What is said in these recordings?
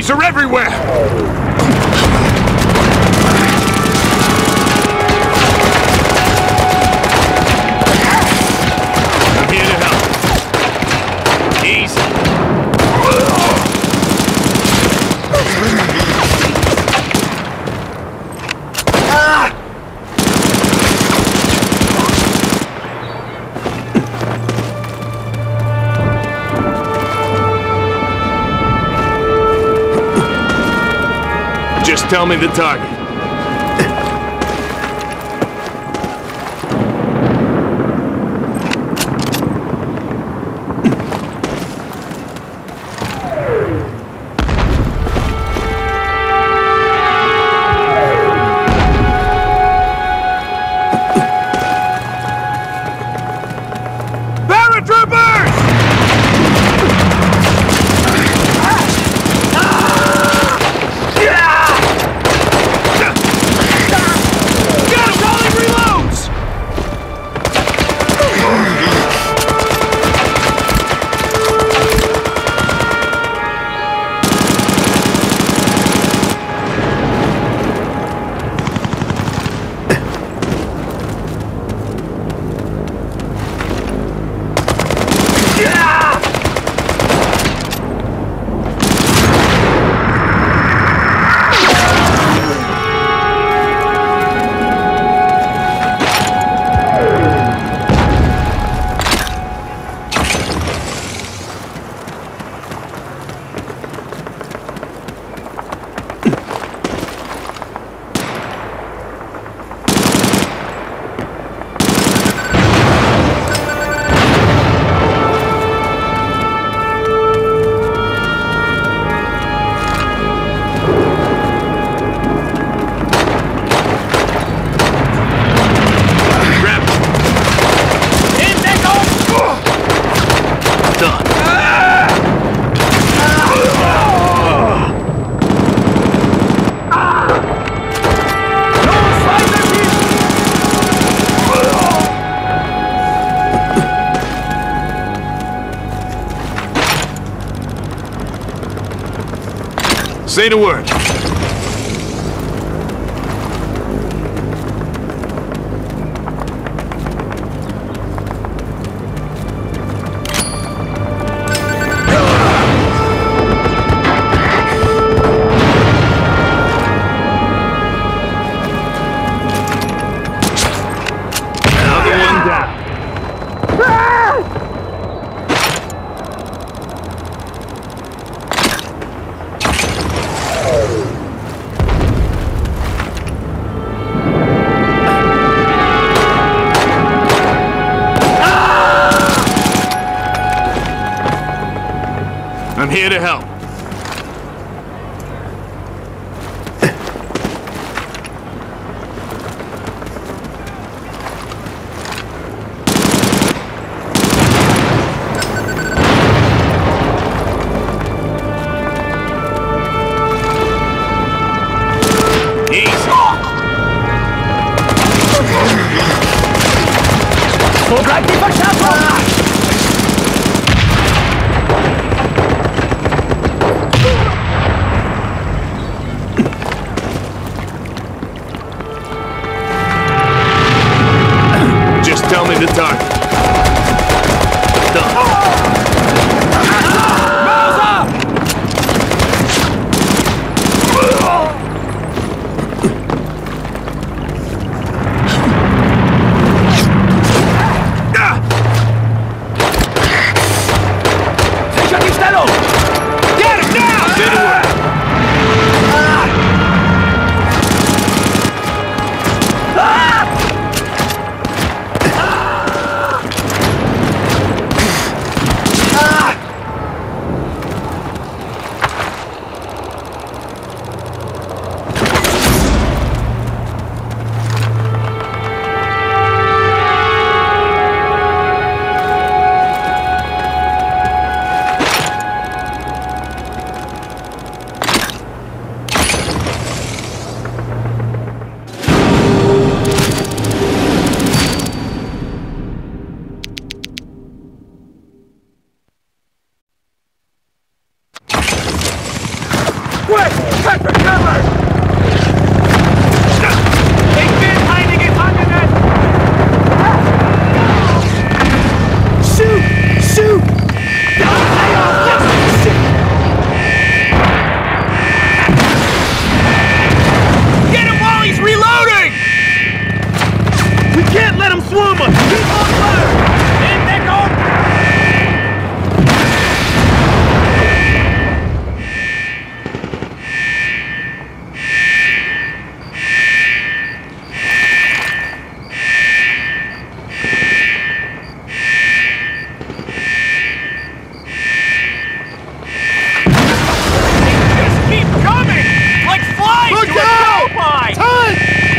Enemies are everywhere! I'm here to help. Easy. Just tell me the target. Say the word. Another one down. I'm here to help. Easy. Wo bleibt die Verschärfung? Just tell me the target. Done. Sicher die Stellung! Get it now! Say the word. Pluma! Keep on fire! In echo! Just keep coming! Like flies Look to a out! cowpie! Tank!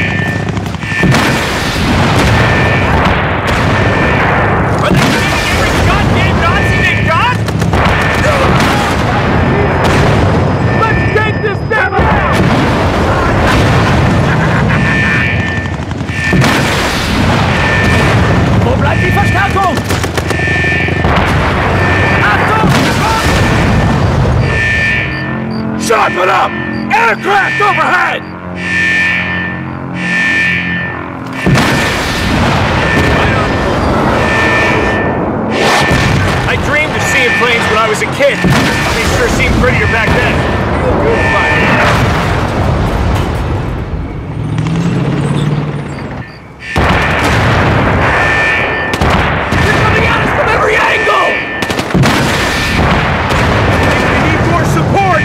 Are they shooting every goddamn Nazi they got? Let's take this damn out! Wo bleibt die Verstärkung? Achtung! Sharpen up! Aircraft overhead! I dreamed of seeing planes when I was a kid. They sure seemed prettier back then. Good fight. They're coming at us from every angle! We need more support!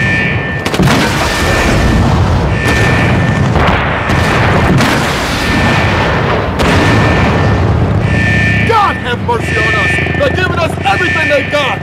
God have mercy on us! They're giving us everything they got!